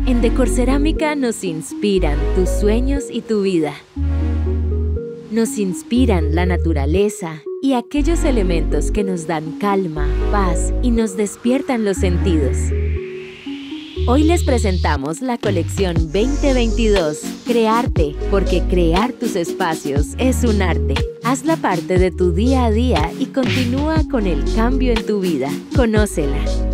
En Decor Cerámica nos inspiran tus sueños y tu vida. Nos inspiran la naturaleza y aquellos elementos que nos dan calma, paz y nos despiertan los sentidos. Hoy les presentamos la colección 2022, Crearte, porque crear tus espacios es un arte. Hazla parte de tu día a día y continúa con el cambio en tu vida. Conócela.